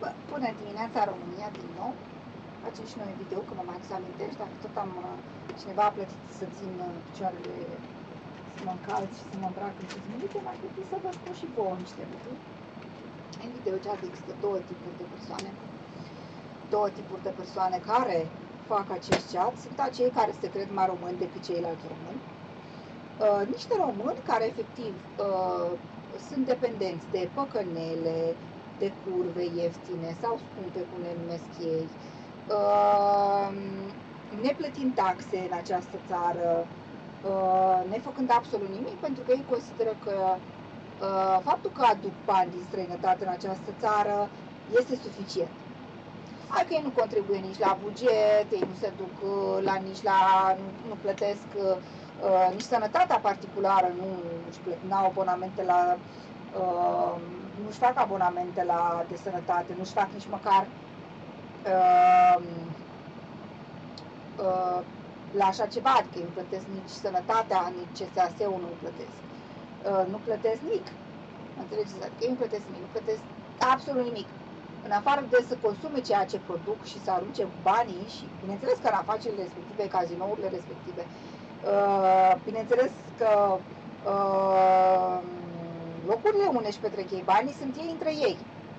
Bună dimineața, România, din nou. Facem și noi un video, că mă mai amintești, dacă tot am cineva a plătit să țin picioarele, să mă încalț și să mă îmbrac în 5 minute, mai plătit să vă spun și vouă niște lucruri. În video chat există două tipuri de persoane care fac acest chat. Sunt acei care se cred mai români decât ceilalți români. Niște români care efectiv sunt dependenți de păcănele, de curve ieftine sau scumpe, cum le numesc ei, neplătind taxe în această țară, nefăcând absolut nimic, pentru că ei consideră că faptul că aduc bani din străinătate în această țară este suficient. Hai că ei nu contribuie nici la buget, ei nu se duc nu plătesc nici sănătatea particulară, nu au abonamente la nu-și fac abonamente de sănătate, nu-și fac nici măcar la așa ceva, adică ei nu plătesc nici sănătatea, nici CSAS-ul nu plătesc. Nu plătesc nimic. Înțelegeți? Adică ei nu plătesc nimic, nu plătesc absolut nimic. În afară de să consume ceea ce produc și să arunce banii și, bineînțeles că în afacerile respective, cazinourile respective, bineînțeles că locurile unde își petrec ei banii sunt ei între ei.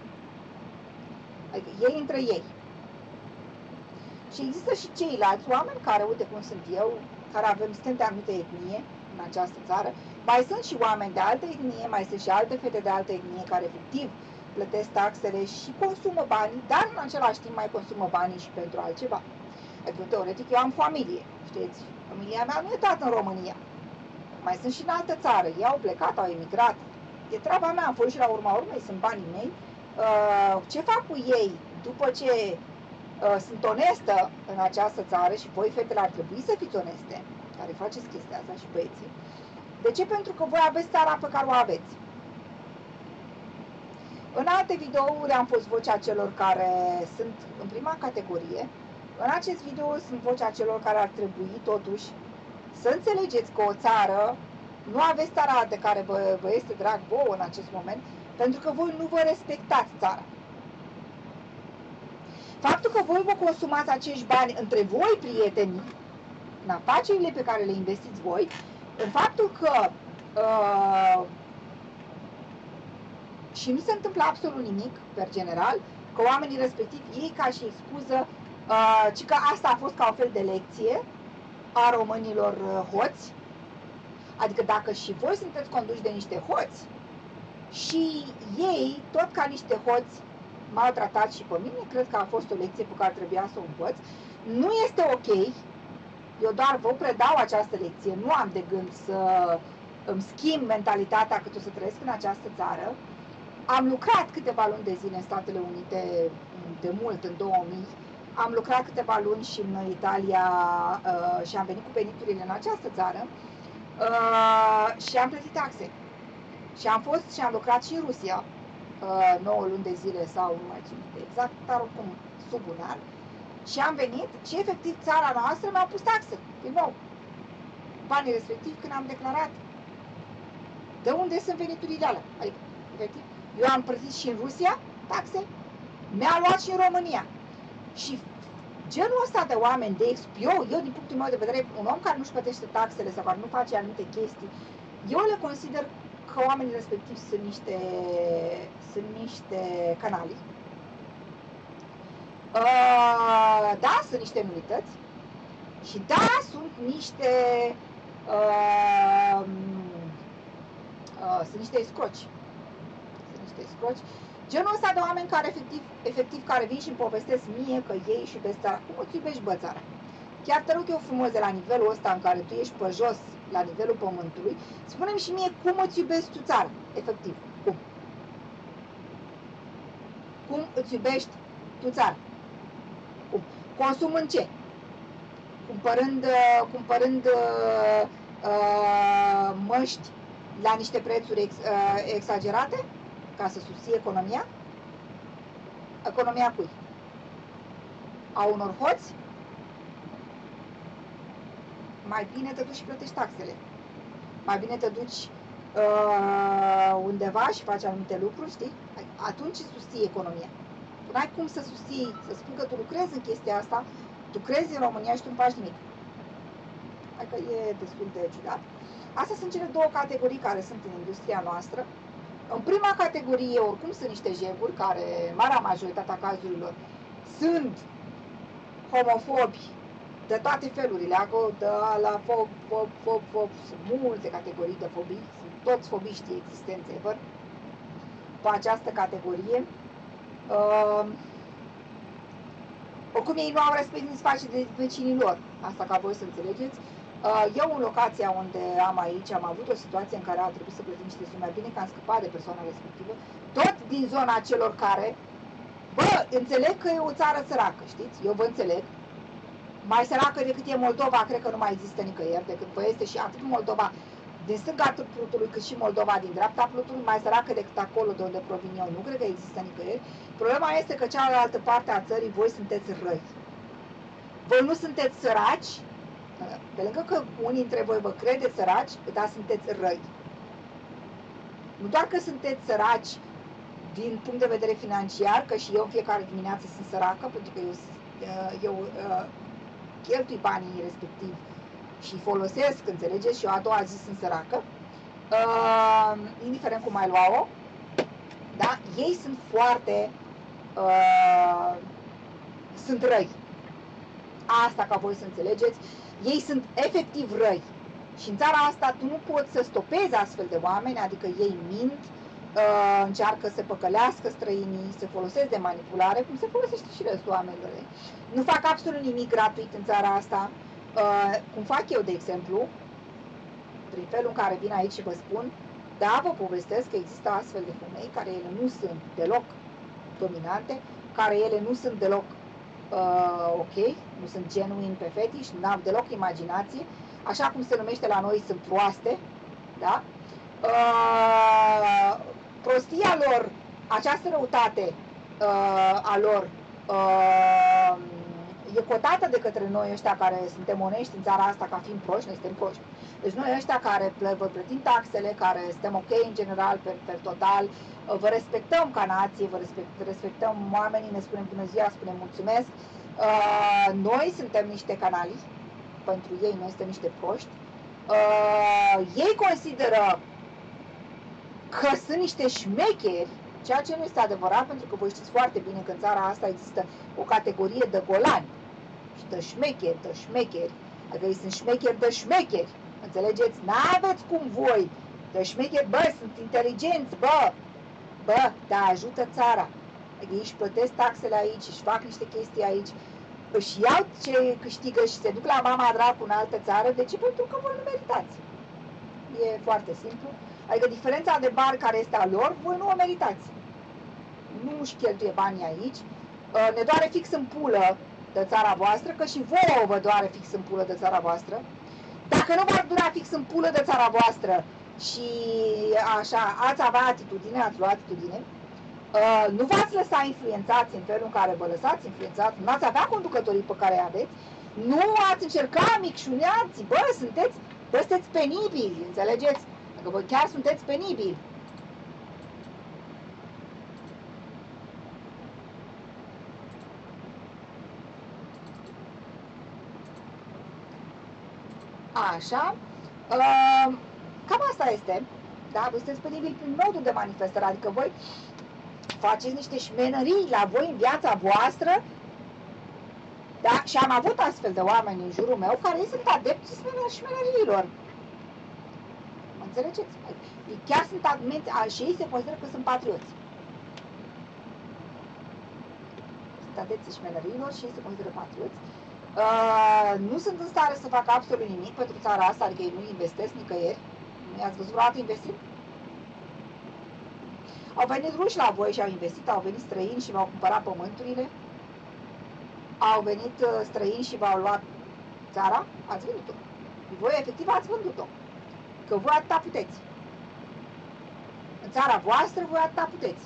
Adică ei între ei. Și există și ceilalți oameni care, uite cum sunt eu, care suntem de anumită etnie în această țară. Mai sunt și oameni de altă etnie, mai sunt și alte fete de altă etnie care efectiv plătesc taxele și consumă banii, dar în același timp mai consumă banii și pentru altceva. Adică, teoretic, eu am familie, știți? Familia mea nu e toată în România. Mai sunt și în altă țară. Ei au plecat, au emigrat. E treaba mea, am fost și la urma urmei, sunt banii mei. Ce fac cu ei după ce sunt onestă în această țară, și voi, fetele, ar trebui să fiți oneste, care faceți chestia asta, și băieții. De ce? Pentru că voi aveți țara pe care o aveți. În alte videouri am fost vocea celor care sunt în prima categorie. În acest video sunt vocea celor care ar trebui totuși să înțelegeți că o țară, nu aveți țara de care vă este drag vouă în acest moment, pentru că voi nu vă respectați țara. Faptul că voi vă consumați acești bani între voi, prieteni, în afacerile pe care le investiți voi, în faptul că și nu se întâmplă absolut nimic, per general, că oamenii respectivi iei ca și excuză ci că asta a fost ca un fel de lecție a românilor hoți. Adică dacă și voi sunteți conduși de niște hoți și ei, tot ca niște hoți, m-au tratat și pe mine, cred că a fost o lecție pe care trebuia să o învăț. Nu este ok, eu doar vă predau această lecție, nu am de gând să îmi schimb mentalitatea cât o să trăiesc în această țară. Am lucrat câteva luni de zile în Statele Unite, de mult, în 2000, am lucrat câteva luni și în Italia și am venit cu veniturile în această țară și am plătit taxe. Și am fost și am lucrat și în Rusia 9 luni de zile sau nu mai țin exact, dar oricum sub un an. Și am venit și efectiv țara noastră mi-a pus taxe, din nou. Banii respectiv când am declarat de unde sunt veniturile alea. Adică, efectiv, eu am plătit și în Rusia taxe, mi-a luat și în România. Și genul ăsta de oameni, eu din punctul meu de vedere, un om care nu-și plătește taxele sau care nu face anumite chestii, eu le consider că oamenii respectivi sunt niște canali. Da, sunt niște nulități și da, sunt niște escroci. Sunt niște escroci. Genul ăsta de oameni care efectiv care vin și îmi povestesc mie că ei își iubesc țara. Cum îți iubești, bă, țara? Chiar te rog eu frumos, de la nivelul ăsta în care tu ești pe jos, la nivelul pământului, spune-mi și mie cum îți iubești tu țara, efectiv. Cum? Cum îți iubești tu țara? Cum? Consumând ce? Cumpărând măști la niște prețuri exagerate ca să susții economia? Economia cui? A unor hoți? Mai bine te duci și plătești taxele. Mai bine te duci undeva și faci anumite lucruri, știi? Atunci susții economia. Tu n-ai cum să susții, să spun că tu lucrezi în chestia asta, tu crezi în România și tu nu faci nimic. Adică e destul de ciudat. Astea sunt cele două categorii care sunt în industria noastră. În prima categorie, oricum, sunt niște jeguri care, în marea majoritatea cazurilor, sunt homofobi de toate felurile, de la sunt multe categorii de fobii, sunt toți fobiștii existenți ever pe această categorie. Oricum ei nu au respect nici față de vecinii lor, asta ca voi să înțelegeți. Eu în locația unde am aici am avut o situație în care a trebuit să plătim niște sume, bine că am scăpat de persoana respectivă, tot din zona celor care, bă, înțeleg că e o țară săracă, știți? Eu vă înțeleg. Mai săracă decât e Moldova, cred că nu mai există nicăieri, decât vă este și atât Moldova din stânga plutului, cât și Moldova din dreapta plutului, mai săracă decât acolo de unde provin eu. Nu cred că există nicăieri. Problema este că cealaltă parte a țării, voi sunteți răi. Voi nu sunteți săraci, pe lângă că unii dintre voi vă credeți săraci, dar sunteți răi. Nu doar că sunteți săraci din punct de vedere financiar, că și eu în fiecare dimineață sunt săracă, pentru că eu cheltui banii respectiv și folosesc, înțelegeți, și eu a doua zi sunt săracă, indiferent cum ai lua-o, da? Ei sunt foarte, sunt răi. Asta ca voi să înțelegeți, ei sunt efectiv răi. Și în țara asta tu nu poți să stopezi astfel de oameni, adică ei mint, încearcă să păcălească străinii, se folosesc de manipulare, cum se folosește și restul oamenilor. Nu fac absolut nimic gratuit în țara asta, cum fac eu, de exemplu, prin felul în care vin aici și vă spun, da, vă povestesc că există astfel de femei care ele nu sunt deloc dominante, care ele nu sunt deloc ok, nu sunt genuine pe fetiș, nu au deloc imaginație, așa cum se numește la noi, sunt proaste, da? Prostia lor, această răutate a lor e cotată de către noi ăștia care suntem onești în țara asta ca fiind proști, noi suntem proști. Deci noi ăștia care vă plătim taxele, care suntem ok în general, per total, vă respectăm ca nație, vă respectăm oamenii, ne spunem bună ziua, spunem mulțumesc. Noi suntem niște canali, pentru ei noi suntem niște proști. Ei consideră că sunt niște șmecheri, ceea ce nu este adevărat, pentru că voi știți foarte bine că în țara asta există o categorie de golani și de șmecheri, adică ei sunt șmecheri de șmecheri, înțelegeți? N-aveți cum voi, de șmecheri, bă, sunt inteligenți, bă, dar ajută țara, adică ei își plătesc taxele aici, își fac niște chestii aici, își iau ce câștigă și se duc la mama dracu în altă țară, de ce? Pentru că voi nu meritați. E foarte simplu. Adică diferența de bani care este a lor, voi nu o meritați. Nu își cheltuie banii aici. Ne doare fix în pulă de țara voastră, că și vouă vă doare fix în pulă de țara voastră. Dacă nu v-ar dura fix în pulă de țara voastră și așa, ați avea atitudine, ați luat atitudine, nu v-ați lăsa influențați în felul în care vă lăsați influențați, nu ați avea conducătorii pe care îi aveți, nu ați încerca micșuneați, sunteți penibili, înțelegeți? Că voi chiar sunteți penibili. Așa. Cam asta este. Da? Voi sunteți penibili prin modul de manifestare. Adică voi faceți niște șmenării la voi în viața voastră. Da? Și am avut astfel de oameni în jurul meu care sunt adepți șmenăriilor. Înțelegeți? Chiar sunt admenți și ei se consideră că sunt patrioți. Sunt adepți șmenăriilor și ei se consideră patrioți. Nu sunt în stare să facă absolut nimic pentru țara asta, adică ei nu investesc nicăieri. I-ați văzut vreodată investit? Au venit ruși la voi și au investit, au venit străini și v-au cumpărat pământurile. Au venit străini și v-au luat țara, ați vândut-o. Voi efectiv ați vândut-o. Că voi atâta puteți. În țara voastră voi atâta puteți.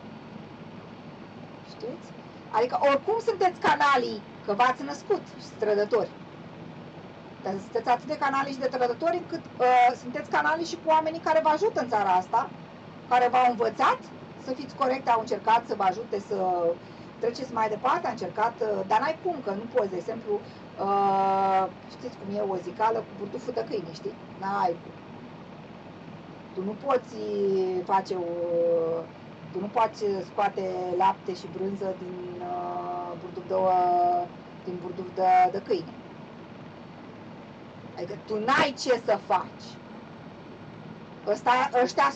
Știți? Adică oricum sunteți canalii, că v-ați născut strădători. Dar sunteți atât de canalii și de trădători încât sunteți canalii și cu oamenii care vă ajută în țara asta, care v-au învățat să fiți corecte, au încercat să vă ajute să treceți mai departe, a încercat, dar n-ai cum, că nu poți, de exemplu, știți cum e o zicală cu burduful de câine, știi? N-ai cum. Tu nu poți face tu nu poți scoate lapte și brânză din burduf de câine. Adică tu n-ai ce să faci. Ăștia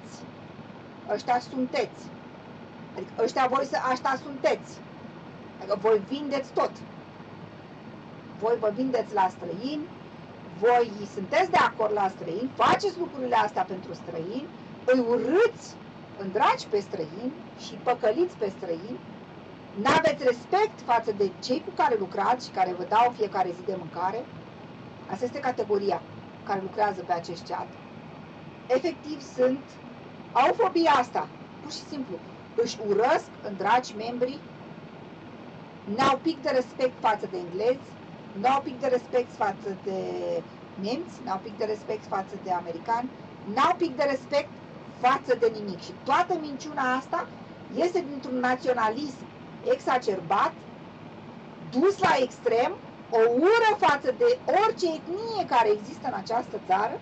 sunteți. Adică ăștia sunteți. Adică voi vindeți tot. Voi vă vindeți la străini, voi sunteți de acord la străini, faceți lucrurile astea pentru străini, îi urâți, îndragi pe străini și păcăliți pe străini, n-aveți respect față de cei cu care lucrați și care vă dau fiecare zi de mâncare. Asta este categoria care lucrează pe acest chat. Efectiv au fobia asta, pur și simplu. Își urăsc îndragi membrii, n-au pic de respect față de englezi, n-au pic de respect față de nemți, n-au pic de respect față de americani, n-au pic de respect față de nimic. Și toată minciuna asta este dintr-un naționalism exacerbat, dus la extrem, o ură față de orice etnie care există în această țară.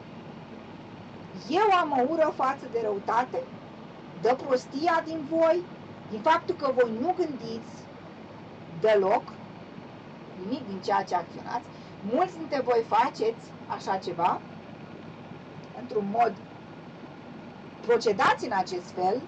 Eu am o ură față de răutate, de prostia din voi, din faptul că voi nu gândiți deloc nimic din ceea ce acționați. Mulți dintre voi faceți așa ceva, într-un mod, procedați în acest fel,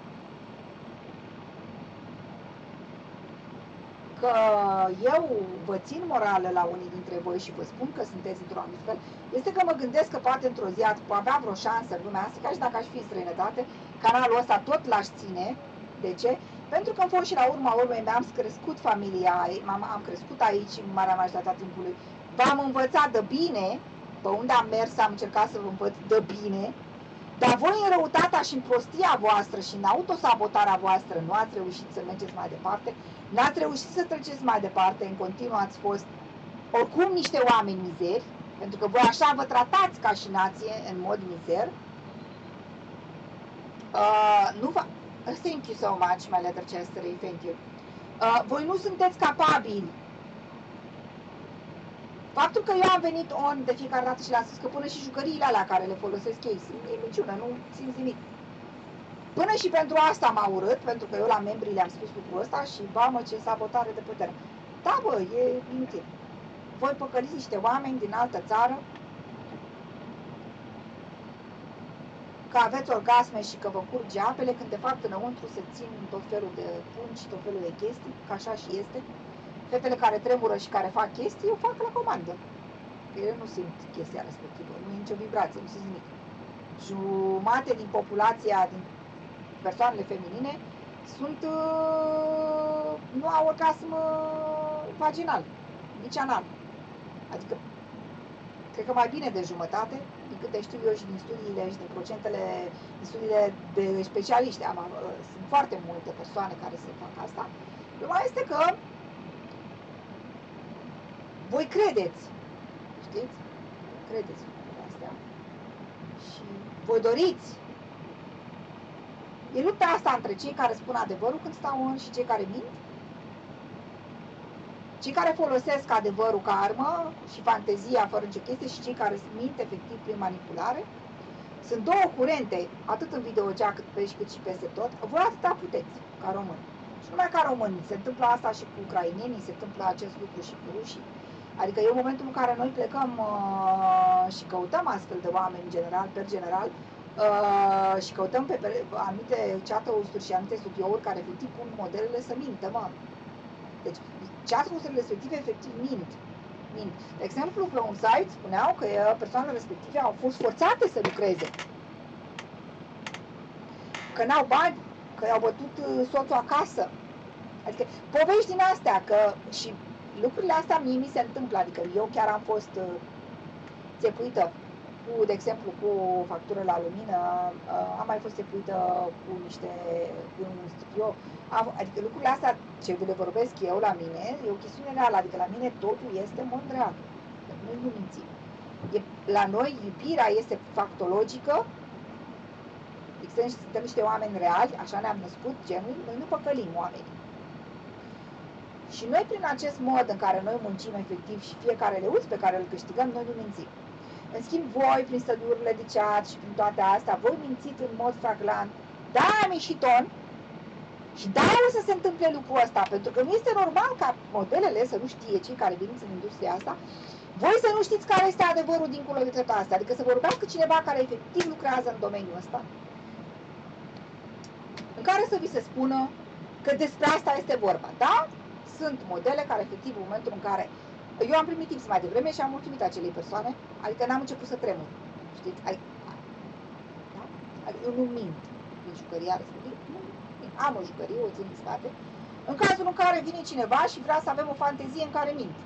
că eu vă țin morală la unii dintre voi și vă spun că sunteți într-un anumit fel, este că mă gândesc că poate într-o zi ați avea vreo șansă în lumea asta, ca și dacă aș fi în străinătate, canalul ăsta tot l-aș ține. De ce? Pentru că am fost și la urma urmei mi-am crescut familia, am crescut aici în marea majoritate a timpului, v-am învățat de bine, pe unde am mers am încercat să vă învăț de bine, dar voi în răutatea și în prostia voastră și în autosabotarea voastră nu ați reușit să mergeți mai departe, n-ați reușit să treceți mai departe, în continuu ați fost oricum niște oameni mizeri, pentru că voi așa vă tratați ca și nație în mod mizer. Thank you so much, my letter Chestery, thank you. Voi nu sunteți capabili. Faptul că eu am venit on de fiecare dată și le-am spus că până și jucăriile alea care le folosesc ei sunt nimiciună, nu simți nimic. Până și pentru asta m-a urât, pentru că eu la membrii le-am spus lucrul ăsta și bamă ce sabotare de putere. Da, bă, e inutil. Voi păcăliți niște oameni din altă țară, că aveți orgasme și că vă curge apele, când de fapt înăuntru se țin tot felul de pungi și tot felul de chestii, că așa și este. Fetele care tremură și care fac chestii, eu fac la comandă. Că ele nu simt chestia respectivă, nu e nicio vibrație, nu simt nimic. Jumate din populația, din persoanele feminine, nu au orgasm vaginal, nici anal. Adică, cred că mai bine de jumătate, din câte știu eu și din studiile și din procentele, din studiile de specialiști. Sunt foarte multe persoane care se fac asta. Problema este că voi credeți, știți? Credeți lucrurile astea și voi doriți. E lupta asta între cei care spun adevărul când stau în și cei care mint. Cei care folosesc adevărul ca armă și fantezia fără nicio chestie și cei care mint efectiv prin manipulare. Sunt două curente, atât în videocea cât și peste tot. Voi atâta puteți, ca români. Și numai ca români. Se întâmplă asta și cu ucrainenii, se întâmplă acest lucru și cu rușii. Adică e momentul în care noi plecăm și căutăm astfel de oameni, în general, per general, și căutăm pe anumite chat-uri și anumite studiouri care efectiv pun modelele să mintă, mă. Deci, chat-urile respective efectiv mint. De exemplu, pe un site spuneau că persoanele respective au fost forțate să lucreze. Că n-au bani, că i-au bătut soțul acasă. Adică povești din astea, că și lucrurile astea mie mi se întâmplă, adică eu chiar am fost țepuită cu, de exemplu, cu o factură la lumină, am mai fost țepuită cu un studio, adică lucrurile astea ce le vorbesc eu la mine, e o chestiune reală, adică la mine totul este în mod real, nu mințim. La noi iubirea este factologică, suntem niște oameni reali, așa ne-am născut, genul, noi nu păcălim oamenii. Și noi, prin acest mod în care noi muncim efectiv și fiecare leuț pe care îl câștigăm, noi nu mințim. În schimb, voi, prin stădurile de chat și prin toate astea, voi mințiți în mod fraglant. Da, am ieșit on și da, o să se întâmple lucrul ăsta, pentru că nu este normal ca modelele să nu știe, cei care veniți în industria asta, voi să nu știți care este adevărul dincolo de toate astea. Adică să vorbească cineva care efectiv lucrează în domeniul ăsta, în care să vi se spună că despre asta este vorba. Da? Sunt modele care efectiv în momentul în care eu am primit tips mai devreme și am mulțumit acelei persoane, adică n-am început să tremur. Știți? Da? Adică eu nu mint în jucăria respectivă. Am o jucărie, o țin în spate. În cazul în care vine cineva și vrea să avem o fantezie în care mint.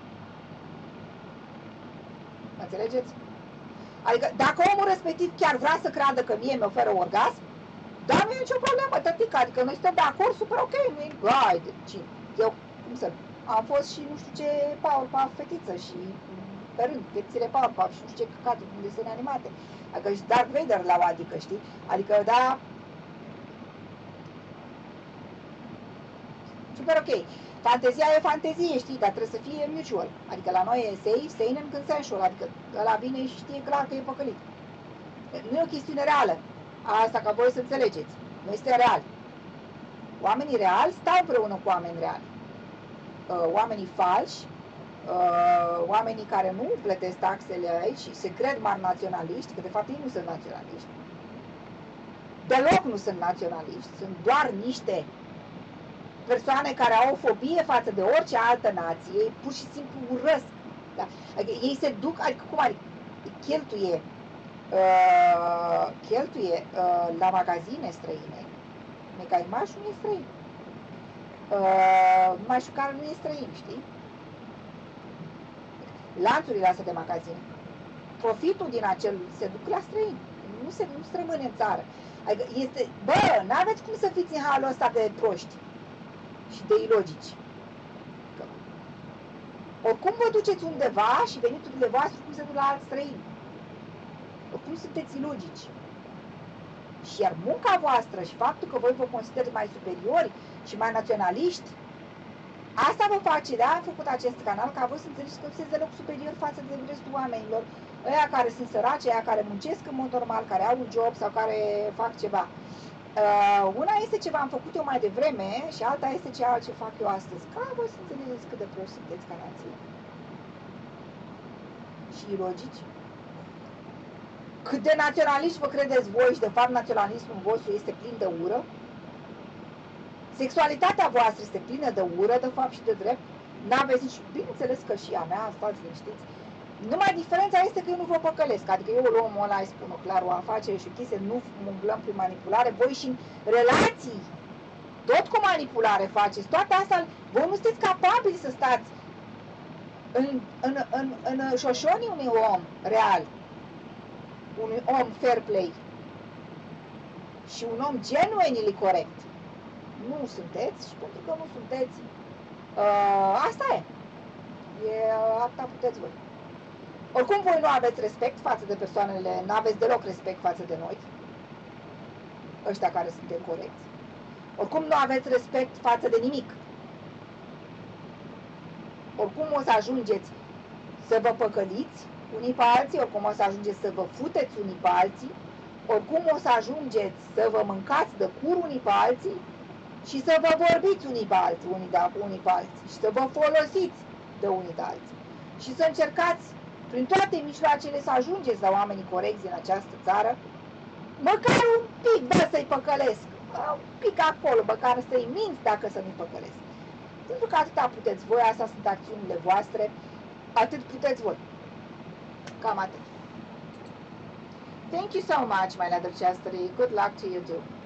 Înțelegeți? Adică dacă omul respectiv chiar vrea să creadă că mie mi oferă orgasm, dar nu e nicio problemă, tătică, adică noi suntem de acord, super ok, nu e deci eu, cum să, am fost și nu știu ce Powerpuff fetiță și pe rând, fetițele Powerpuff și nu știu ce căcate în desene animate, adică și Darth Vader la o adică, știi, adică da, super ok. Fantezia e fantezie, știi, dar trebuie să fie mutual. Adică la noi e safe, sane and consensual, adică ăla vine și știe clar că e păcălit. Nu e o chestiune reală. Asta ca voi să înțelegeți. Nu este real. Oamenii reali stau împreună cu oameni reali. Oamenii falși, oamenii care nu plătesc taxele aici și se cred mari naționaliști, că de fapt ei nu sunt naționaliști. Deloc nu sunt naționaliști, sunt doar niște persoane care au o fobie față de orice altă nație, ei pur și simplu urăsc. Da? Adică ei se duc, adică cum adică, cheltuie la magazine străine, Mega Image nu e străin, Mașucar nu e străin, știi? Lanțurile astea de magazine, profitul din acel se duc la străini, nu se rămâne în țară. Adică este, n-aveți cum să fiți în halul ăsta de proști și de ilogici. Oricum vă duceți undeva și veniturile voastre cum se duc la alți străini. Oricum sunteți ilogici. Și iar munca voastră și faptul că voi vă considerați mai superiori și mai naționaliști, asta vă face, da, am făcut acest canal, ca voi să înțelegeți că sunteți deloc superior față de restul oamenilor, ăia care sunt săraci, ăia care muncesc în mod normal, care au un job sau care fac ceva. Una este ce v-am făcut eu mai devreme și alta este ceea ce fac eu astăzi. Ca voi să înțelegeți cât de proști sunteți ca nație. Și ilogici. Cât de naționaliști vă credeți voi și de fapt naționalismul vostru este plin de ură. Sexualitatea voastră este plină de ură, de fapt și de drept. N-aveți nici, bineînțeles că și a mea, stați liniștiți. Numai diferența este că eu nu vă păcălesc, adică eu luăm ăla, îi spun clar o afacere și o chestie, nu umblăm prin manipulare, voi și în relații, tot cu manipulare faceți, toate astea, voi nu sunteți capabili să stați în șoșonii unui om real, unui om fair play și un om genuinely corect. Nu sunteți și pentru că nu sunteți, asta e, asta puteți voi. Oricum voi nu aveți respect față de persoanele, nu aveți deloc respect față de noi, ăștia care suntem corecți. Oricum nu aveți respect față de nimic. Oricum o să ajungeți să vă păcăliți unii pe alții, oricum o să ajungeți să vă futeți unii pe alții, oricum o să ajungeți să vă mâncați de cur unii pe alții și să vă vorbiți unii pe alții, unii pe alții și să vă folosiți de unii de alții. Și să încercați prin toate mijloacele să ajungeți la oamenii corecți din această țară, măcar un pic, să-i păcălesc, un pic acolo, măcar să-i minți dacă să nu-i păcălesc. Pentru că atâta puteți voi, astea sunt acțiunile voastre, atât puteți voi. Cam atât. Thank you so much, my leather chastity. Good luck to you too.